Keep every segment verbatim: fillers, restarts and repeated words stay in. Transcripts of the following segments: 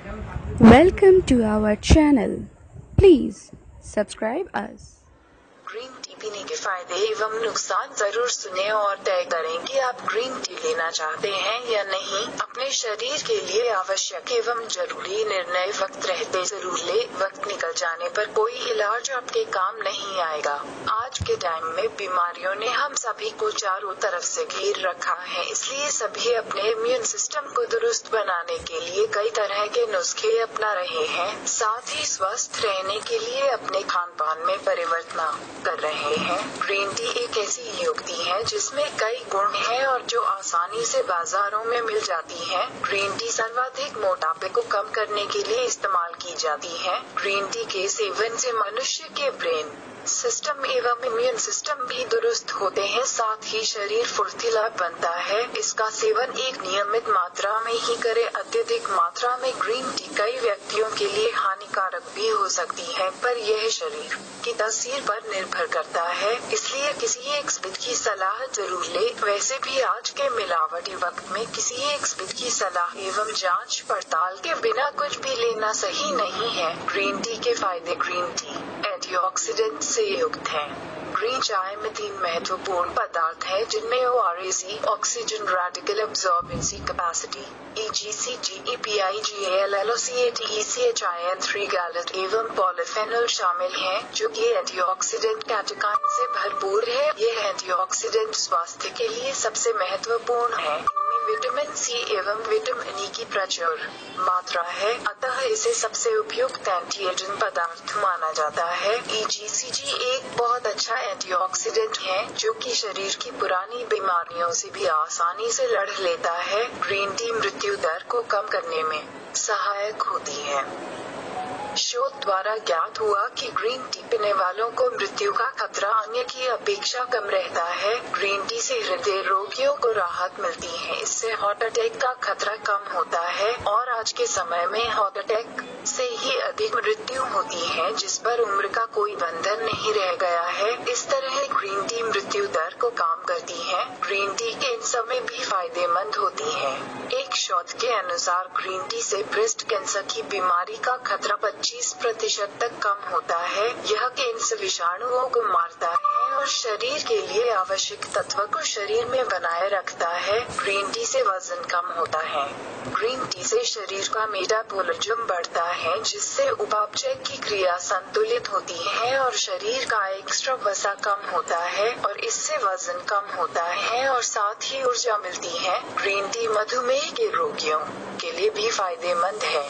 Welcome to our channel. Please subscribe us. Green tea पीने के फायदे एवं नुकसान जरूर सुने और तय करें कि आप ग्रीन टी लेना चाहते हैं या नहीं। अपने शरीर के लिए आवश्यक एवं जरूरी निर्णय वक्त रहते जरूर ले। वक्त निकल जाने पर कोई इलाज आपके काम नहीं आएगा। आज के टाइम में बीमारियों ने हम सभी को चारों तरफ से घेर रखा है, इसलिए सभी अपने इम्यून सिस्टम को दुरुस्त बनाने के लिए कई तरह के नुस्खे अपना रहे हैं। साथ ही स्वस्थ रहने के लिए अपने खान पान में परिवर्तन कर रहे हैं। ग्रीन टी एक ऐसी युक्ति है जिसमें कई गुण हैं और जो आसानी से बाजारों में मिल जाती है। ग्रीन टी सर्वाधिक मोटापे को कम करने के लिए इस्तेमाल की जाती है। ग्रीन टी के सेवन से मनुष्य के ब्रेन सिस्टम एवं इम्यून सिस्टम भी दुरुस्त होते हैं, साथ ही शरीर फुर्तीला बनता है। इसका सेवन एक नियमित मात्रा में ही करें। अत्यधिक मात्रा में ग्रीन टी कई व्यक्तियों के लिए हानिकारक भी हो सकती है, पर यह शरीर की तासीर पर निर्भर करता है, इसलिए किसी एक स्पित की सलाह जरूर ले। वैसे भी आज के मिलावटी वक्त में किसी एक स्पित की सलाह एवं जांच पड़ताल के बिना कुछ भी लेना सही नहीं है। ग्रीन टी के फायदे। ग्रीन टी एंटीऑक्सीडेंट से युक्त है। ग्रीन चाय में तीन महत्वपूर्ण पदार्थ हैं, जिनमें O R A C oxygen radical absorbency capacity E G C G E P I G A L L O C A T E C H I N three gallate एवं polyphenol शामिल हैं, जो कि antioxidant कैटेकाइन से भरपूर है। यह antioxidant स्वास्थ्य के लिए सबसे महत्वपूर्ण है। विटामिन सी एवं विटामिन ई की प्रचुर मात्रा है, अतः इसे सबसे उपयुक्त एंटीएजेंट पदार्थ माना जाता है। ई जी सी जी एक बहुत अच्छा एंटीऑक्सीडेंट है, जो कि शरीर की पुरानी बीमारियों से भी आसानी से लड़ लेता है। ग्रीन टी मृत्यु दर को कम करने में सहायक होती है। शोध द्वारा ज्ञात हुआ कि ग्रीन टी पीने वालों को मृत्यु का खतरा अन्य की अपेक्षा कम रहता है। ग्रीन टी से हृदय रोगियों को राहत मिलती है, इससे हार्ट अटैक का खतरा कम होता है और आज के समय में हार्ट अटैक से ही अधिक मृत्यु होती है, जिस पर उम्र का कोई बंधन नहीं रह गया है। इस तरह ग्रीन टी मृत्यु दर को कम करती है। ग्रीन टी कैंसर में भी फायदेमंद होती है। एक शोध के अनुसार ग्रीन टी से ब्रेस्ट कैंसर की बीमारी का खतरा पच्चीस प्रतिशत तक कम होता है। यह कैंसर विषाणुओं को मारता है और शरीर के लिए आवश्यक तत्व को शरीर में बनाए रखता है। ग्रीन टी से वजन कम होता है। ग्रीन टी से शरीर का मेटाबॉलिज्म बढ़ता है, जिससे उपापचय की क्रिया संतुलित होती है और शरीर का एक्स्ट्रा वसा कम होता है और इससे वजन कम होता है और साथ ही ऊर्जा मिलती है। ग्रीन टी मधुमेह के रोगियों के लिए भी फायदेमंद है।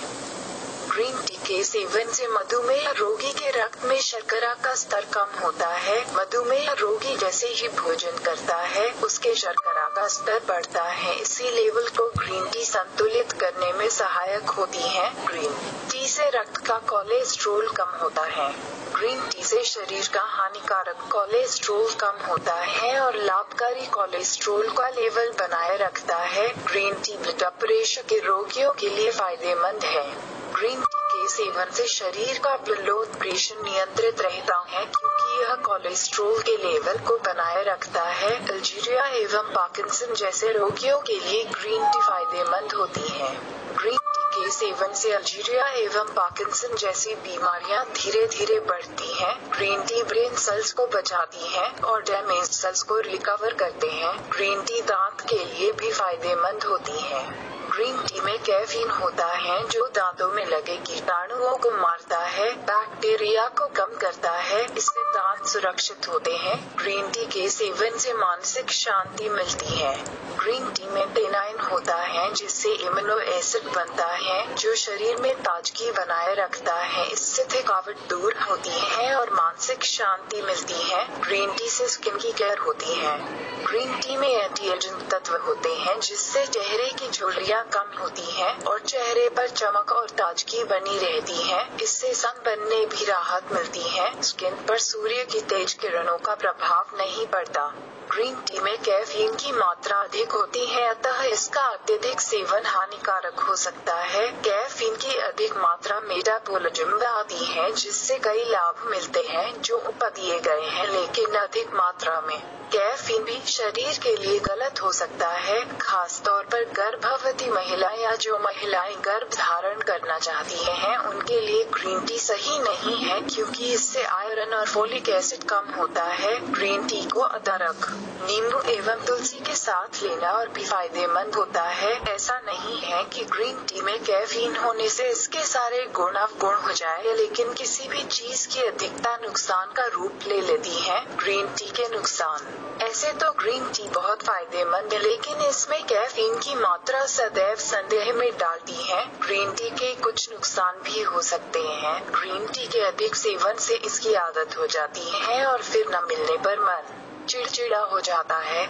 ग्रीन टी के सेवन से मधुमेह रोगी के रक्त में शर्करा का स्तर कम होता है। मधुमेह रोगी जैसे ही भोजन करता है, उसके शर्करा का स्तर बढ़ता है। इसी लेवल को ग्रीन टी संतुलित करने में सहायक होती है। ग्रीन टी से रक्त का कोलेस्ट्रोल कम होता है। ग्रीन टी से शरीर का हानिकारक कोलेस्ट्रोल कम होता है और लाभकारी कोलेस्ट्रोल का लेवल बनाए रखता है। ग्रीन टी ब्लड प्रेशर के रोगियों के लिए फायदेमंद है। ग्रीन टी के सेवन से शरीर का ब्लड प्रेशर नियंत्रित रहता है, क्योंकि यह कोलेस्ट्रोल के लेवल को बनाए रखता है। अल्जीरिया एवं पार्किंसन जैसे रोगियों के लिए ग्रीन टी फायदेमंद होती है। ग्रीन टी के सेवन से अल्जीरिया एवं पार्किंसन जैसी बीमारियां धीरे धीरे बढ़ती हैं। ग्रीन टी ब्रेन सेल्स को बचाती है और डैमेज सेल्स को रिकवर करते हैं। ग्रीन टी दांत के लिए भी फायदेमंद होती है। ग्रीन टी में कैफीन होता है, जो दांतों में लगे कीटाणुओं को मारता है, बैक्टीरिया को कम करता है, इससे दांत सुरक्षित होते हैं। ग्रीन टी के सेवन से मानसिक शांति मिलती है। ग्रीन टी में टेनाइन होता है, जिससे इम्यूनो एसिड बनता है, जो शरीर में ताजगी बनाए रखता है। इससे थकावट दूर होती है और मानसिक शांति मिलती है। ग्रीन टी से स्किन की केयर होती है। ग्रीन टी में एंटीएजेंट तत्व होते हैं, जिससे चेहरे की झुर्रियां कम होती हैं और चेहरे पर चमक और ताजगी बनी रहती है। इससे सन बनने भी राहत मिलती है। स्किन पर सूर्य की तेज किरणों का प्रभाव नहीं पड़ता। ग्रीन टी में कैफीन की मात्रा अधिक होती है, अतः इसका अत्यधिक सेवन हानिकारक हो सकता है। कैफीन की अधिक मात्रा मेटाबॉलिज्म में आती है, जिससे कई लाभ मिलते हैं जो ऊपर दिए गए हैं, लेकिन अधिक मात्रा में कैफीन भी शरीर के लिए गलत हो सकता है, खास तौर पर गर्भवती महिलाएं या जो महिलाएं गर्भ धारण करना चाहती हैं उनके लिए ग्रीन टी सही नहीं है, क्योंकि इससे आयरन और फोलिक एसिड कम होता है। ग्रीन टी को अदरक, नींबू एवं तुलसी के साथ लेना और भी फायदेमंद होता है। ऐसा नहीं है कि ग्रीन टी में कैफीन होने से इसके सारे गुण अवगुण हो जाए, लेकिन किसी भी चीज की अधिकता नुकसान का रूप ले लेती है। ग्रीन टी के नुकसान। ऐसे तो ग्रीन टी बहुत फायदेमंद है, लेकिन इसमें कैफीन की मात्रा सदैव संदेह में डालती है। ग्रीन टी के कुछ नुकसान भी हो सकते हैं। ग्रीन टी के अधिक सेवन से इसकी आदत हो जाती है और फिर न मिलने पर मन चिड़चिड़ा हो जाता है,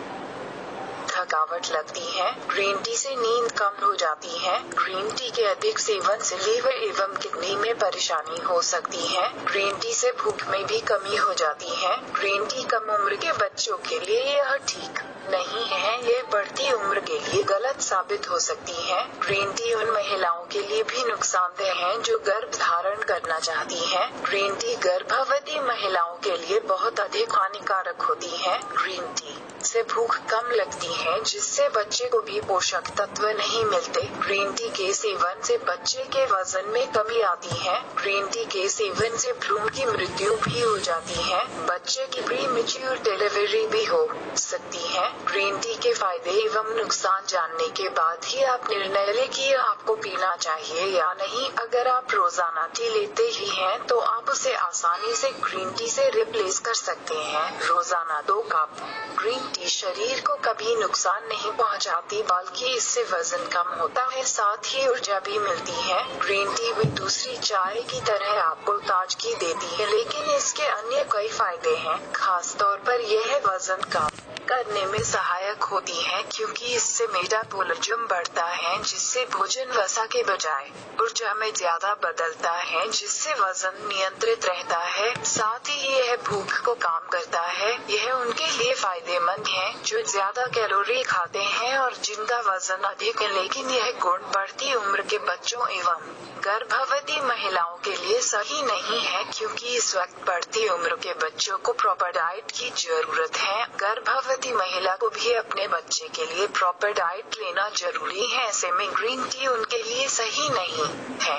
थकावट लगती है। ग्रीन टी से नींद कम हो जाती है। ग्रीन टी के अधिक सेवन से लीवर एवं किडनी में परेशानी हो सकती है। ग्रीन टी से भूख में भी कमी हो जाती है। ग्रीन टी कम उम्र के बच्चों के लिए यह ठीक नहीं है, ये बढ़ती उम्र के लिए गलत साबित हो सकती है। ग्रीन टी उन महिलाओं के लिए भी नुकसानदेह है जो गर्भ धारण करना चाहती हैं। ग्रीन टी गर्भवती महिलाओं के लिए बहुत अधिक हानिकारक होती है। ग्रीन टी से भूख कम लगती है, जिससे बच्चे को भी पोषक तत्व नहीं मिलते। ग्रीन टी के सेवन से बच्चे के वजन में कमी आती है। ग्रीन टी के सेवन से भ्रूण की मृत्यु भी हो जाती है। बच्चे की प्रीमेच्योर डिलीवरी भी हो सकती है। ग्रीन टी के फायदे एवं नुकसान जानने के बाद ही आप निर्णय लें कि आपको पीना चाहिए या नहीं। अगर आप रोजाना टी लेते ही हैं तो आप उसे आसानी से ग्रीन टी से रिप्लेस कर सकते हैं। रोजाना दो कप ग्रीन टी शरीर को कभी नुकसान नहीं पहुंचाती, बल्कि इससे वजन कम होता है, साथ ही ऊर्जा भी मिलती है। ग्रीन टी भी दूसरी चाय की तरह आपको ताजगी देती है, लेकिन इसके अन्य कई फायदे हैं। खास तौर पर यह वजन कम करने में सहायक होती है, क्योंकि इससे मेटाबॉलिज्म बढ़ता है, जिससे भोजन वसा के बजाय ऊर्जा में ज्यादा बदलता है, जिससे वजन नियंत्रित रहता है। साथ ही यह भूख को कम करता है। यह उनके लिए फायदेमंद है जो ज्यादा कैलोरी खाते हैं और जिनका वजन अधिक है, लेकिन यह गुण बढ़ती उम्र के बच्चों एवं गर्भवती महिलाओं के लिए सही नहीं है, क्योंकि इस वक्त बढ़ती उम्र के बच्चों को प्रॉपर डाइट की जरूरत है। गर्भवती महिला को भी अपने बच्चे के लिए प्रॉपर डाइट लेना जरूरी है। ऐसे में ग्रीन टी उनके लिए सही नहीं है।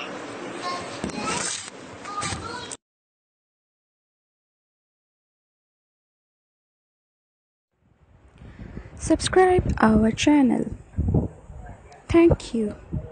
Subscribe our channel. Thank you.